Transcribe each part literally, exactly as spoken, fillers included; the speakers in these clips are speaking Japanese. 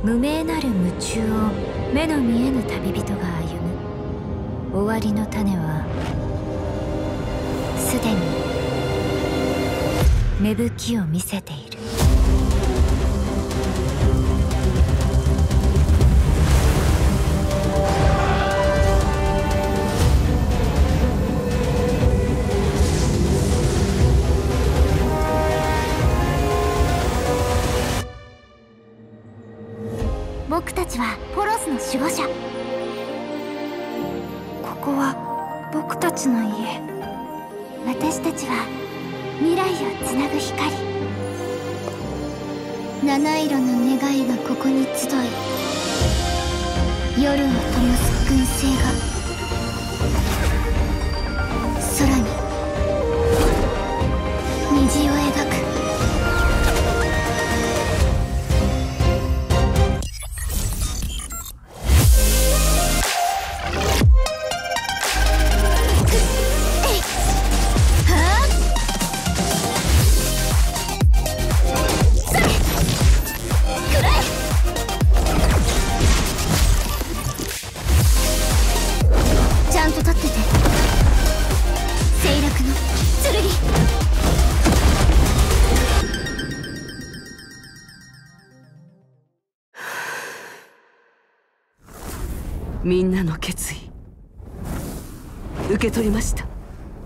無名なる夢中を目の見えぬ旅人が歩む。終わりの種はすでに芽吹きを見せている。 僕たちはポロスの守護者。 ここは僕たちの家。 私たちは未来をつなぐ光。七色の願いがここに集い、夜を灯す燻製が空に虹を描く。 みんなの決意受け取りました。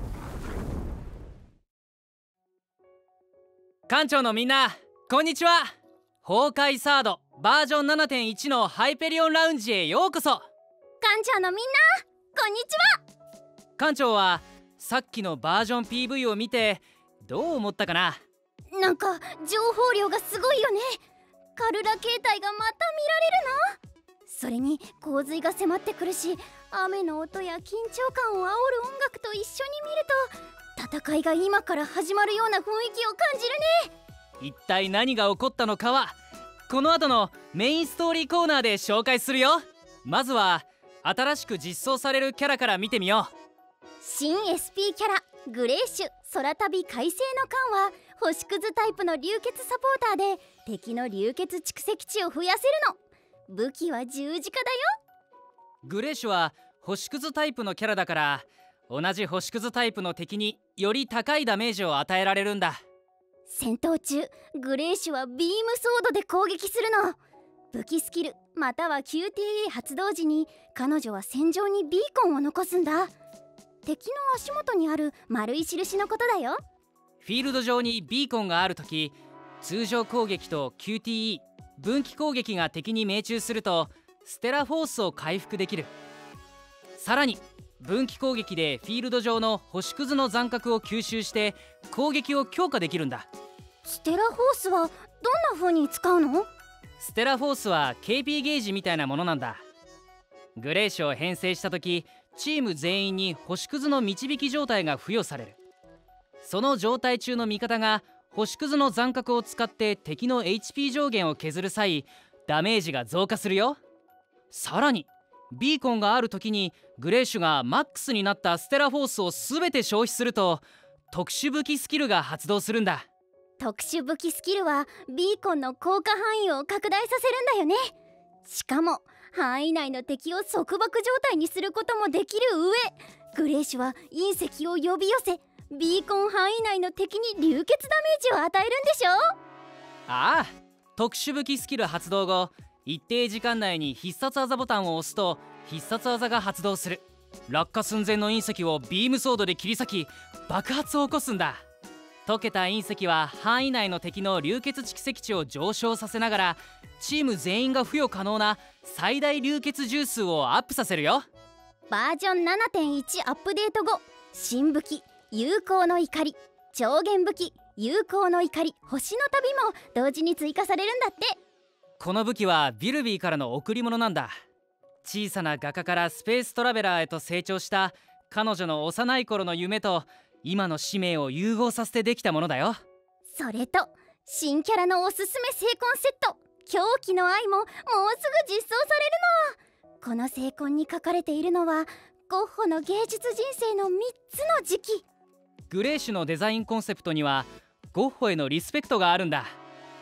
館長のみんなこんにちは。崩壊サードバージョン ななてんいち のハイペリオンラウンジへようこそ。 館長のみんなこんにちは。 館長はさっきのバージョン ピーブイ を見てどう思ったかな。 なんか情報量がすごいよね。カルラ形態がまた見られるな。それに洪水が迫ってくるし、雨の音や緊張感を煽る音楽と一緒に見ると戦いが今から始まるような雰囲気を感じるね。 一体何が起こったのかはこの後のメインストーリーコーナーで紹介するよ。まずは新しく実装されるキャラから見てみよう。 新 エスピー キャラグレーシュ空旅快晴の間は星屑タイプの流血サポーターで敵の流血蓄積値を増やせるの。武器は十字架だよ。 グレーシュは星屑タイプのキャラだから同じ星屑タイプの敵により高いダメージを与えられるんだ。 戦闘中グレーシュはビームソードで攻撃するの。武器スキルまたは キューティーエー 発動時に彼女は戦場にビーコンを残すんだ。敵の足元にある丸い印のことだよ。 フィールド上にビーコンがあるとき、通常攻撃と キューティーイー 分岐攻撃が敵に命中するとステラフォースを回復できる。さらに分岐攻撃でフィールド上の星屑の残殻を吸収して攻撃を強化できるんだ。 ステラフォースはどんな風に使うの？ ステラフォースは ケーピー ゲージみたいなものなんだ。グレーシュを編成した時、チーム全員に星屑の導き状態が付与される。その状態中の味方が星屑の残殻を使って敵の エイチピー 上限を削る際、ダメージが増加するよ。さらにビーコンがある時にグレーシュがマックスになったステラフォースを全て消費すると特殊武器スキルが発動するんだ。 特殊武器スキルはビーコンの効果範囲を拡大させるんだよね。しかも範囲内の敵を束縛状態にすることもできる上、グレーシュは隕石を呼び寄せビーコン範囲内の敵に流血ダメージを与えるんでしょ。 ああ、特殊武器スキル発動後一定時間内に必殺技ボタンを押すと必殺技が発動する。落下寸前の隕石をビームソードで切り裂き爆発を起こすんだ。溶けた隕石は範囲内の敵の流血蓄積値を上昇させながらチーム全員が付与可能な最大流血重数をアップさせるよ。 バージョン ななてんいち アップデート後、新武器友好の怒り、超限武器友好の怒り星の旅も同時に追加されるんだって。 この武器はビルビーからの贈り物なんだ。小さな画家からスペーストラベラーへと成長した彼女の幼い頃の夢と今の使命を融合させてできたものだよ。 それと新キャラのおすすめ聖魂セット狂気の愛ももうすぐ実装されるの。この聖魂に書かれているのはゴッホの芸術人生のみっつの時期。 グレーシュのデザインコンセプトにはゴッホへのリスペクトがあるんだ。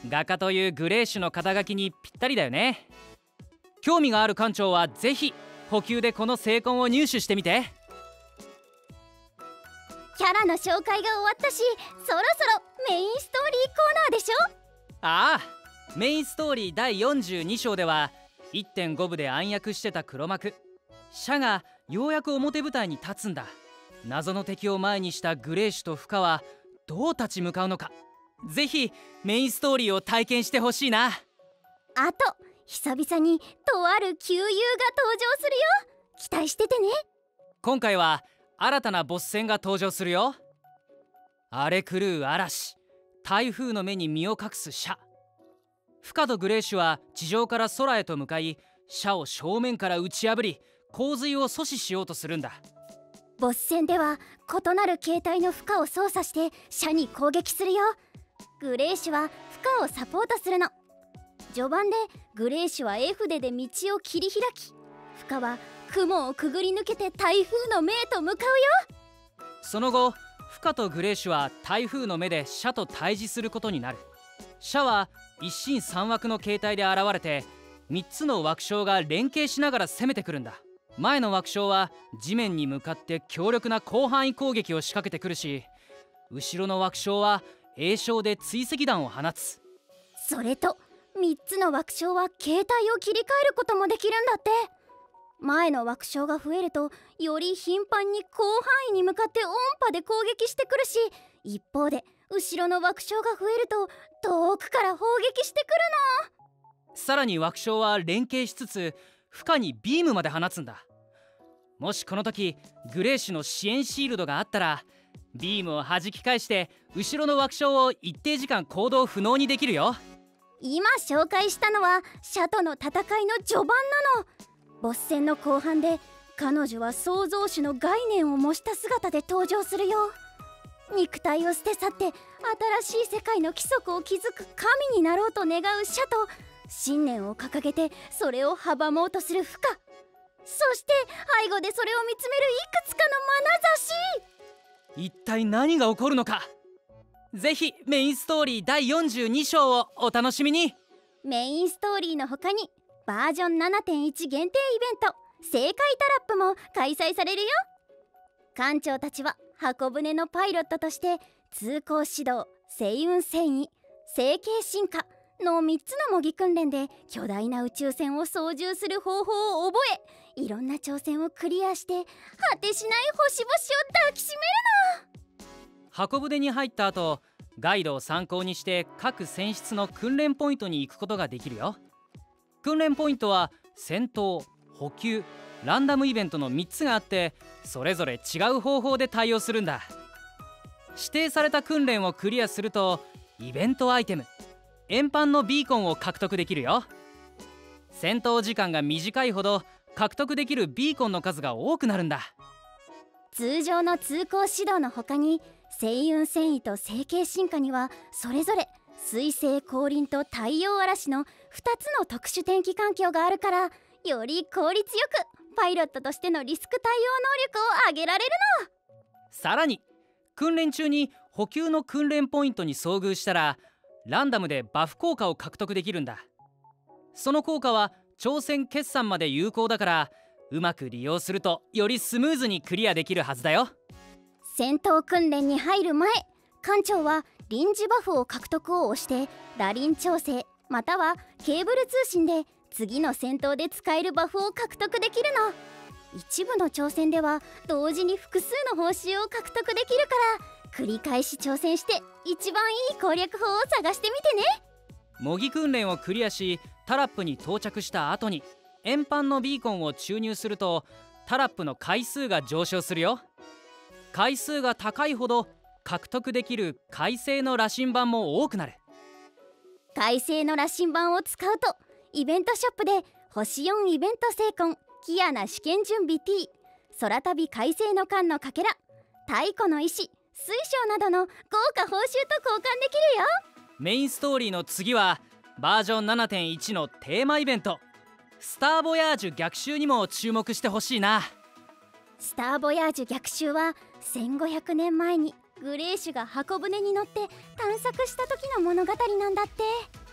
画家というグレーシュの肩書きにぴったりだよね。興味がある館長はぜひ補給でこの聖痕を入手してみて。 キャラの紹介が終わったし、そろそろメインストーリーコーナーでしょ。 ああ、メインストーリーだいよんじゅうに章では いってんご 部で暗躍してた黒幕シャがようやく表舞台に立つんだ。謎の敵を前にしたグレーシュとフカはどう立ち向かうのか、ぜひメインストーリーを体験してほしいな。 あと久々にとある旧友が登場するよ。期待しててね。 今回は新たなボス戦が登場するよ。荒れ狂う嵐、台風の目に身を隠すシャ。フカとグレーシュは地上から空へと向かい、シャを正面から打ち破り洪水を阻止しようとするんだ。 ボス戦では異なる形態の負荷を操作してシャに攻撃するよ。グレーシュは負荷をサポートするの。序盤でグレーシュは絵筆で道を切り開き、負荷は雲をくぐり抜けて台風の目へと向かうよ。 その後フカとグレーシュは台風の目でシャと対峙することになる。シャは一心三枠の形態で現れてみっつの枠将が連携しながら攻めてくるんだ。前の枠将は地面に向かって強力な広範囲攻撃を仕掛けてくるし、後ろの枠将は栄翔で追跡弾を放つ。 それとみっつの枠将は形態を切り替えることもできるんだって。前の枠将が増えるとより頻繁に広範囲に向かって音波で攻撃してくるし、一方で後ろの枠将が増えると遠くから砲撃してくるの。 さらに枠将は連携しつつ負荷にビームまで放つんだ。もしこの時グレーシュの支援シールドがあったらビームを弾き返して後ろの枠将を一定時間行動不能にできるよ。 今紹介したのはシャとの戦いの序盤なの。ボス戦の後半で彼女は創造主の概念を模した姿で登場するよ。肉体を捨て去って新しい世界の規則を築く神になろうと願うシャと、信念を掲げてそれを阻もうとするフカ、そして背後でそれを見つめるいくつかの眼差し。 一体何が起こるのか、ぜひメインストーリーだいよんじゅうに章をお楽しみに。 メインストーリーの他にバージョン ななてんいち 限定イベント正解タラップも開催されるよ。艦長たちは箱舟のパイロットとして通行指導、星雲遷移、成形進化のみっつの模擬訓練で巨大な宇宙船を操縦する方法を覚え、いろんな挑戦をクリアして果てしない星々を抱きしめるの。 箱舟に入った後、ガイドを参考にして各船室の訓練ポイントに行くことができるよ。訓練ポイントは戦闘、補給、ランダムイベントのみっつがあって、それぞれ違う方法で対応するんだ。指定された訓練をクリアするとイベントアイテム、円盤のビーコンを獲得できるよ。戦闘時間が短いほど獲得できるビーコンの数が多くなるんだ。 通常の通行指導の他に星雲遷移と成形進化にはそれぞれ水星降臨と太陽嵐のふたつの特殊天気環境があるから、より効率よくパイロットとしてのリスク対応能力を上げられるの。 さらに訓練中に補給の訓練ポイントに遭遇したらランダムでバフ効果を獲得できるんだ。その効果は挑戦決算まで有効だから、うまく利用するとよりスムーズにクリアできるはずだよ。 戦闘訓練に入る前、艦長は臨時バフを獲得を押してラリン調整またはケーブル通信で次の戦闘で使えるバフを獲得できるの。一部の挑戦では同時に複数の報酬を獲得できるから、繰り返し挑戦して一番いい攻略法を探してみてね。 模擬訓練をクリアしタラップに到着した後に円盤のビーコンを注入するとタラップの回数が上昇するよ。回数が高いほど獲得できる快星の羅針盤も多くなる。 快星の羅針盤を使うとイベントショップで星よんイベント成婚、キアナ試験準備 T、 空旅快星の間のかけら、太古の石、水晶などの豪華報酬と交換できるよ。 メインストーリーの次はバージョン ななてんいち のテーマイベントスターボヤージュ逆襲にも注目してほしいな。 スターボヤージュ逆襲はせんごひゃくねんまえにグレーシュが箱舟に乗って探索した時の物語なんだって。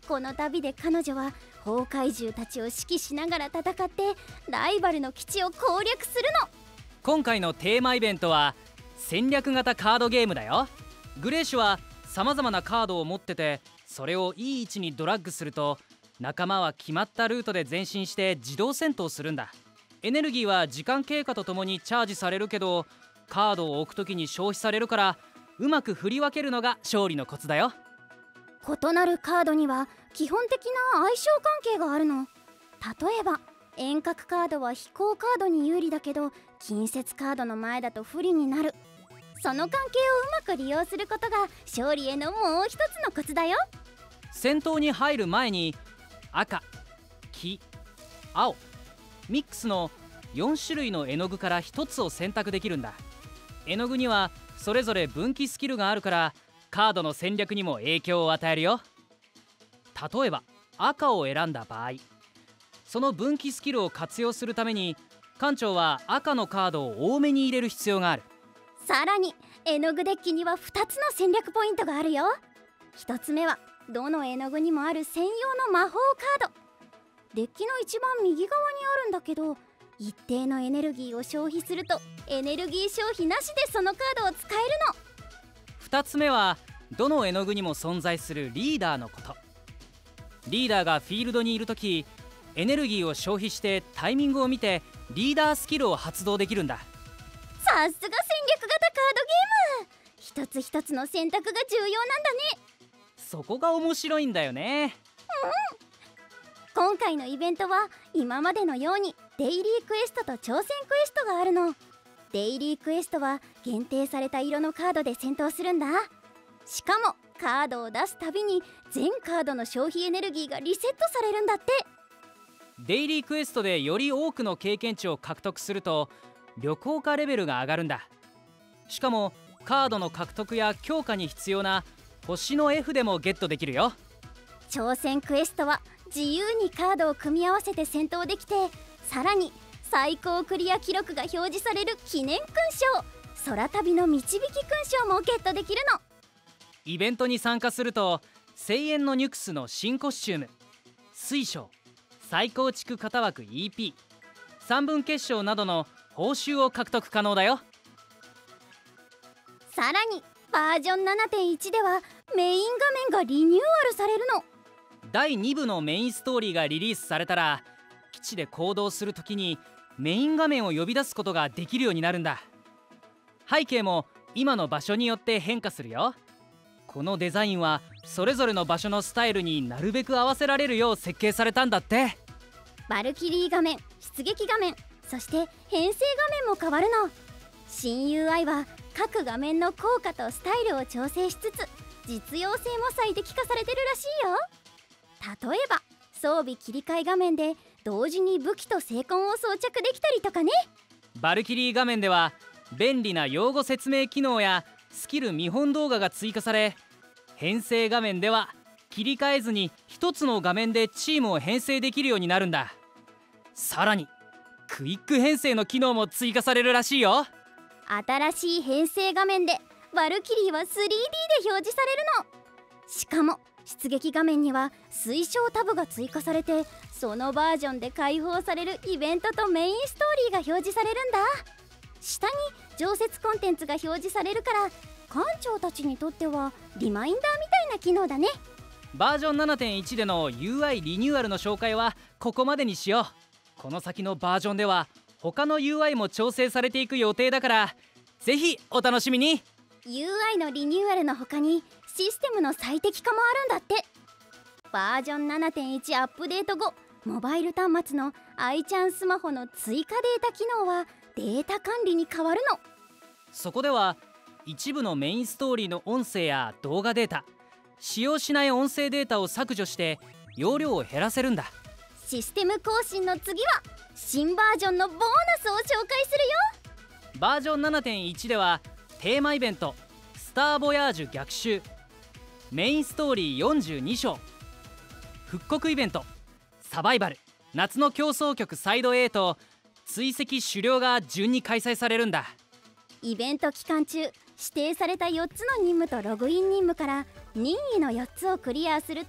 この旅で彼女は崩壊獣たちを指揮しながら戦ってライバルの基地を攻略するの。 今回のテーマイベントは戦略型カードゲームだよ。グレーシュはさまざまなカードを持ってて、それをいい位置にドラッグすると仲間は決まったルートで前進して自動戦闘するんだ。エネルギーは時間経過とともにチャージされるけど、カードを置くときに消費されるから、うまく振り分けるのが勝利のコツだよ。 異なるカードには基本的な相性関係があるの。例えば遠隔カードは飛行カードに有利だけど、近接カードの前だと不利になる。その関係をうまく利用することが勝利へのもう一つのコツだよ。 戦闘に入る前に赤、黄、青、ミックスのよん種類の絵の具からひとつを選択できるんだ。絵の具にはそれぞれ分岐スキルがあるから、カードの戦略にも影響を与えるよ。例えば赤を選んだ場合、その分岐スキルを活用するために艦長は赤のカードを多めに入れる必要がある。 さらに絵の具デッキにはふたつの戦略ポイントがあるよ。ひとつめはどの絵の具にもある専用の魔法カード。デッキの一番右側にあるんだけど、一定のエネルギーを消費するとエネルギー消費なしでそのカードを使えるの。 ふたつめはどの絵の具にも存在するリーダーのこと。リーダーがフィールドにいるとき、エネルギーを消費してタイミングを見てリーダースキルを発動できるんだ。 さすが戦略型カードゲーム。一つ一つの選択が重要なんだね。 そこが面白いんだよね。 今回のイベントは今までのようにデイリークエストと挑戦クエストがあるの。デイリークエストは限定された色のカードで戦闘するんだ。しかもカードを出すたびに全カードの消費エネルギーがリセットされるんだって。 デイリークエストでより多くの経験値を獲得すると旅行家レベルが上がるんだ。しかもカードの獲得や強化に必要な星の エフ でもゲットできるよ。 挑戦クエストは自由にカードを組み合わせて戦闘できて、さらに最高クリア記録が表示される記念勲章、空旅の導き勲章もゲットできるの。 イベントに参加すると聖炎のニュクスの新コスチューム、水晶、再構築型枠 イーピー、 三分結晶などの報酬を獲得可能だよ。 さらにバージョン ななてんいち ではメイン画面がリニューアルされるの。 だいに部のメインストーリーがリリースされたら、基地で行動するときにメイン画面を呼び出すことができるようになるんだ。背景も今の場所によって変化するよ。このデザインはそれぞれの場所のスタイルになるべく合わせられるよう設計されたんだって。 バルキリー画面、出撃画面、そして編成画面も変わるの。新 ユーアイ は各画面の効果とスタイルを調整しつつ、実用性も最適化されてるらしいよ。例えば装備切り替え画面で同時に武器と聖痕を装着できたりとかね。 バルキリー画面では便利な用語説明機能やスキル見本動画が追加され、編成画面では切り替えずに一つの画面でチームを編成できるようになるんだ。さらにクイック編成の機能も追加されるらしいよ。 新しい編成画面でバルキリーは スリーディー で表示されるの。しかも出撃画面には推奨タブが追加されて、そのバージョンで開放されるイベントとメインストーリーが表示されるんだ。下に常設コンテンツが表示されるから、艦長たちにとってはリマインダーみたいな機能だね。 バージョン ななてんいち での ユーアイ リニューアルの紹介はここまでにしよう。この先のバージョンでは他の ユーアイ も調整されていく予定だから、ぜひお楽しみに。 ユーアイ のリニューアルの他にシステムの最適化もあるんだって。バージョン ななてんいち アップデート後、モバイル端末の アイちゃんスマホの追加データ機能はデータ管理に変わるの。 そこでは一部のメインストーリーの音声や動画データ、使用しない音声データを削除して容量を減らせるんだ。 システム更新の次は新バージョンのボーナスを紹介するよ。 バージョン ななてんいち ではテーマイベントスターボヤージュ逆襲、メインストーリーよんじゅうに章、復刻イベントサバイバル夏の競争曲サイド エー と追跡狩猟が順に開催されるんだ。 イベント期間中指定されたよっつの任務とログイン任務から任意のよっつをクリアすると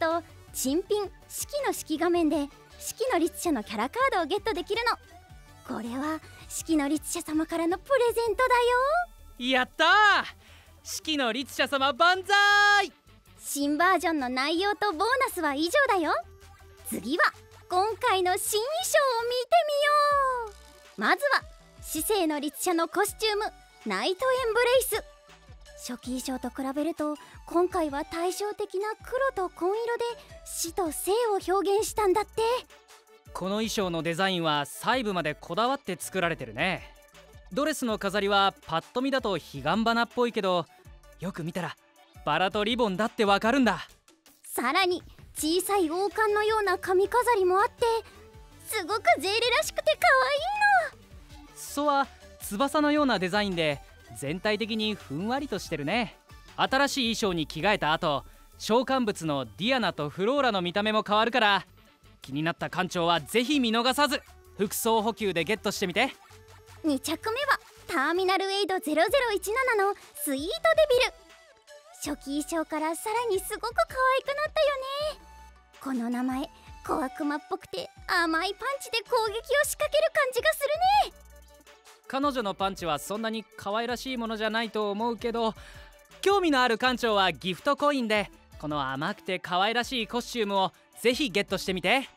珍品四季の式画面で四季の律者のキャラカードをゲットできるの。これは四季の律者様からのプレゼントだよ。 やったー、四季の律者様万歳。 新バージョンの内容とボーナスは以上だよ。次は今回の新衣装を見てみよう。まずは死生の律者のコスチュームナイトエンブレイス。初期衣装と比べると今回は対照的な黒と紺色で死と生を表現したんだって。 この衣装のデザインは細部までこだわって作られてるね。ドレスの飾りはパッと見だと彼岸花っぽいけど、よく見たらバラとリボンだってわかるんだ。 さらに小さい王冠のような髪飾りもあって、すごくゼーレらしくて可愛いの。 裾は翼のようなデザインで全体的にふんわりとしてるね。新しい衣装に着替えた後、召喚物のディアナとフローラの見た目も変わるから、気になった館長はぜひ見逃さず服装補給でゲットしてみて。 に着目はターミナルエイドゼロゼロいちななのスイートデビル。初期衣装からさらにすごく可愛くなったよね。この名前小悪魔っぽくて甘いパンチで攻撃を仕掛ける感じがするね。 彼女のパンチはそんなに可愛らしいものじゃないと思うけど、興味のある館長はギフトコインでこの甘くて可愛らしいコスチュームをぜひゲットしてみて。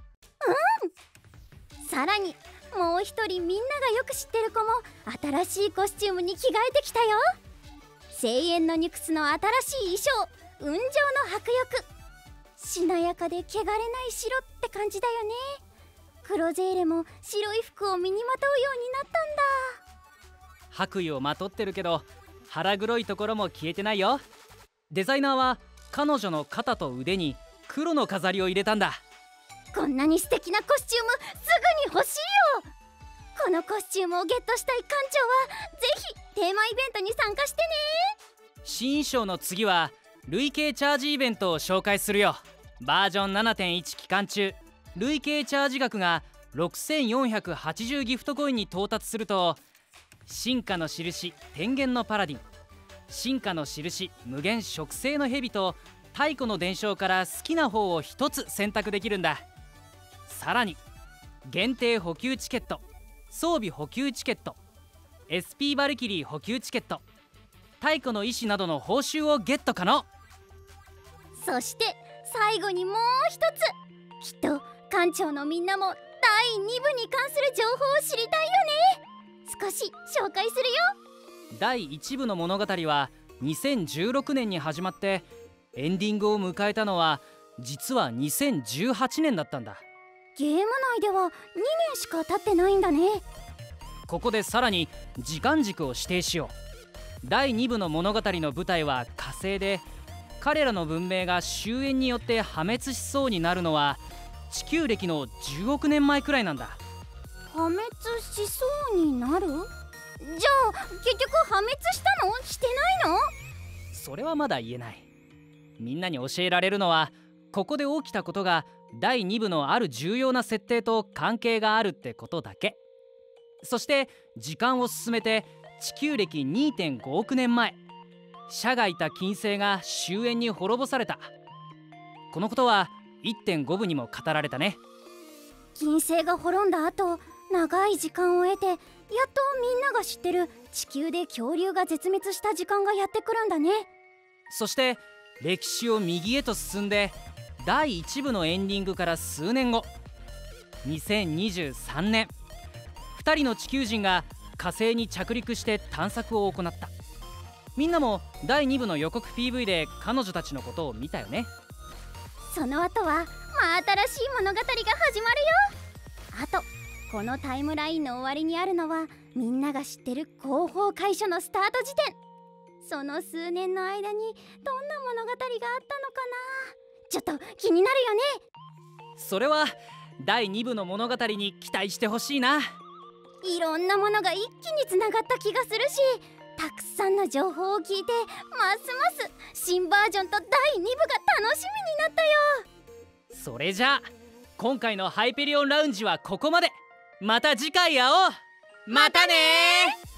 うん。さらにもう一人みんながよく知ってる子も新しいコスチュームに着替えてきたよ。声援のニクスの新しい衣装雲上の迫力。しなやかで汚れない白って感じだよね。黒ゼーレも白い服を身にまとうようになったんだ。 白衣をまとってるけど腹黒いところも消えてないよ。デザイナーは彼女の肩と腕に黒の飾りを入れたんだ。 こんなに素敵なコスチュームすぐに欲しいよ。このコスチュームをゲットしたい館長はぜひテーマイベントに参加してね。 新衣装の次は累計チャージイベントを紹介するよ。バージョン ななてんいち 期間中、累計チャージ額がろくせんよんひゃくはちじゅうギフトコインに到達すると、進化の印天元のパラディン、進化の印無限植生の蛇と太古の伝承から好きな方をひとつ選択できるんだ。さらに限定補給チケット、装備補給チケット、 エスピー バルキリー補給チケット、太古の意志などの報酬をゲット可能。 そして最後にもう一つ、きっと館長のみんなもだいに部に関する情報を知りたいよね。少し紹介するよ。 だいいち部の物語はにせんじゅうろくねんに始まって、エンディングを迎えたのは実はにせんじゅうはちねんだったんだ。 ゲーム内ではにねんしか経ってないんだね。 ここでさらに時間軸を指定しよう。だいに部の物語の舞台は火星で、彼らの文明が終焉によって破滅しそうになるのは地球歴のじゅうおくねんまえくらいなんだ。 破滅しそうになる？じゃあ結局破滅したの？してないの？ それはまだ言えない。みんなに教えられるのは、ここで起きたことがだいに部のある重要な設定と関係があるってことだけ。そして時間を進めて地球歴 にてんごおくねんまえ、社がいた金星が終焉に滅ぼされた。このことは いってんご 部にも語られたね。 金星が滅んだ後、長い時間を得てやっとみんなが知ってる地球で恐竜が絶滅した時間がやってくるんだね。 そして歴史を右へと進んで、だいいち部のエンディングから数年後、にせんにじゅうさんねん、ふたりの地球人が火星に着陸して探索を行った。みんなもだいに部の予告 ピーブイ で彼女たちのことを見たよね。 その後はまあ新しい物語が始まるよ。あとこのタイムラインの終わりにあるのはみんなが知ってる広報会所のスタート時点。その数年の間にどんな物語があったのかな、ちょっと気になるよね。 それはだいに部の物語に期待してほしいな。 いろんなものが一気につながった気がするし、たくさんの情報を聞いてますます新バージョンとだいに部が楽しみになったよ。 それじゃあ今回のハイペリオンラウンジはここまで。また次回会おう。またねー。